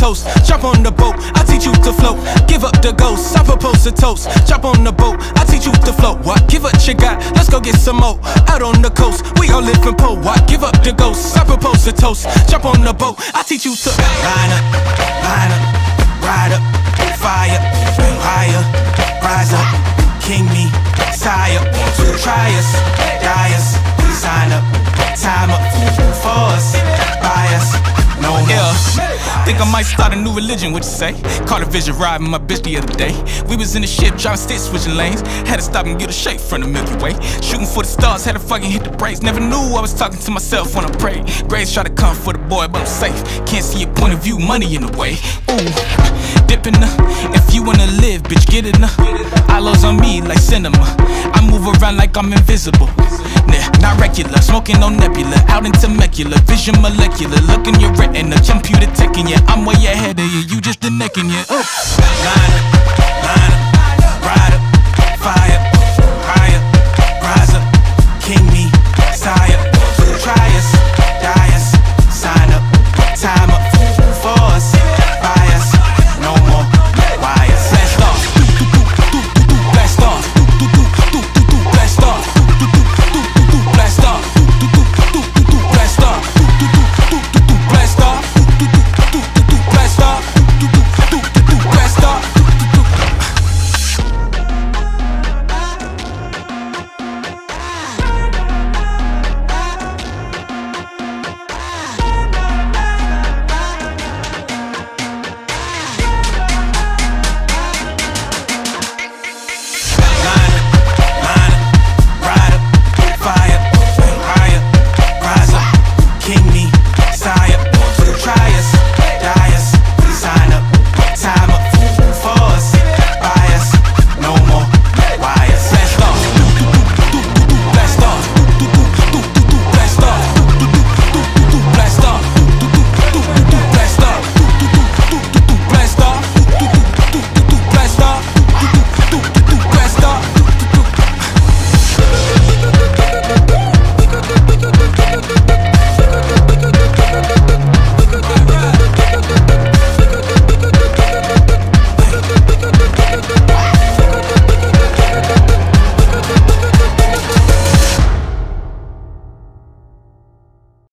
toast, jump on the boat, I teach you to float. Give up the ghost, I propose a toast. Jump on the boat, I teach you to float. What? Give up what you got, let's go get some more. Out on the coast, we all live in po. What? Give up the ghost, I propose a toast. Jump on the boat, I teach you to line up, ride up, fire, higher, rise up, king me, sire. Try us, die us, sign up, time up for us, buy us. No more. Yeah. Think I might start a new religion, what you say? Caught a vision riding my bitch the other day. We was in the ship, driving sticks, switching lanes. Had to stop and get a shake from the Milky Way. Shooting for the stars, had to fucking hit the brakes. Never knew I was talking to myself when I prayed. Grace try to come for the boy, but I'm safe. Can't see your point of view, money in the way. Ooh, dipping the. If you wanna live, bitch, get in the. Eyelows on me like cinema. I move around like I'm invisible. Nah, not regular, smoking on nebula. Out in Temecula, vision molecular. Look in your retina, computer teching ya. I'm way ahead of you, you just the neck in ya. Line up,